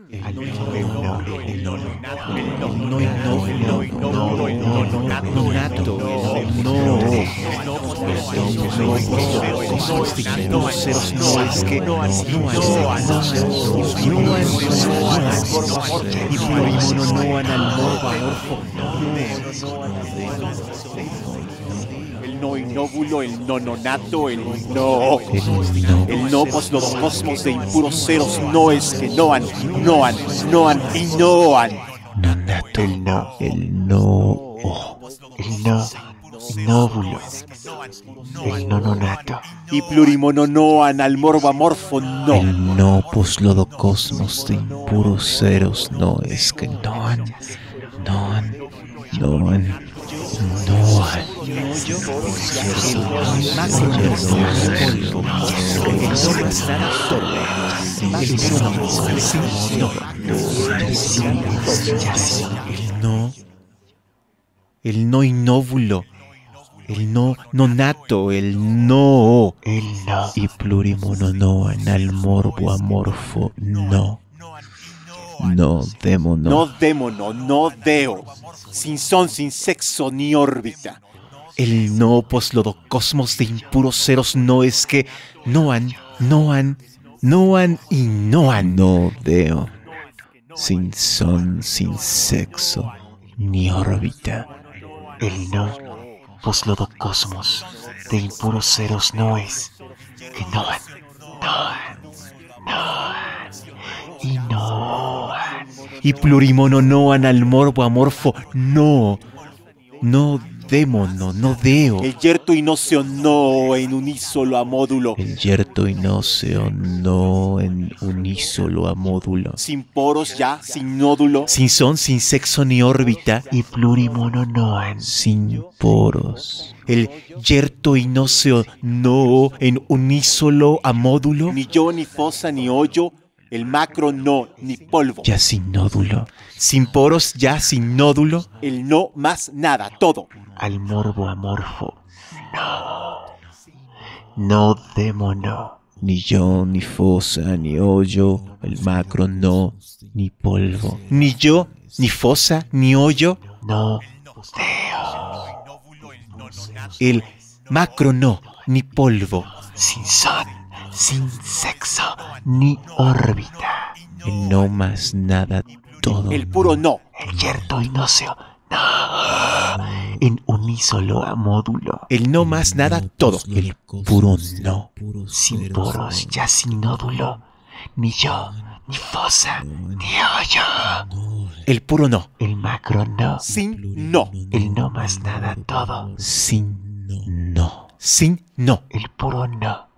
al no, el no, nonato, no es que no el no inóvulo, el no nonato, el no poslodocosmos de impuros ceros noes que noan y noan. nonato, el no, inóvulo, el no nonato, Y plurimononoan al morboamorfo no. el no poslodocosmos de impuros ceros no es que noan. El no inóvulo, el no nonato, el no y plurimononoan al morbo amorfo no démono, No démono, no deo, sin son, sin sexo ni órbita. el no poslodocosmos de impuros ceros no es que noan y noan. No deo, sin son, sin sexo, ni órbita. El no poslodocosmos de impuros ceros no es que noan y noan. Y plurimononoan al morbo amorfo no démono, no deo. El yerto inóseo no en unísolo a módulo. El yerto inóseo no en unísolo a módulo. Sin poros ya, sin nódulo. Sin son, sin sexo ni órbita. Y plurimononoan sin poros. El yerto inóseo no en unísolo a módulo. Ni yo, ni fosa, ni hoyo. El macro no, ni polvo. Ya sin nódulo. Sin poros, ya sin nódulo. El no más nada, todo. Al morbo amorfo. No démono. Ni yo, ni fosa, ni hoyo. El macro no, ni polvo. Ni yo, ni fosa, ni hoyo. No deo. El macro no, ni polvo. Sin son, sin sexo, ni órbita. El no más nada, todo. El puro no. El yerto inóseo. En unísolo a módulo. El no más nada, todo. El puro no. Sin poros, ya sin nódulo. Ni yo, ni fosa, ni hoyo. El puro no. El macro no. Sin no. El no más nada, todo. Sin no. Sin no. El puro no.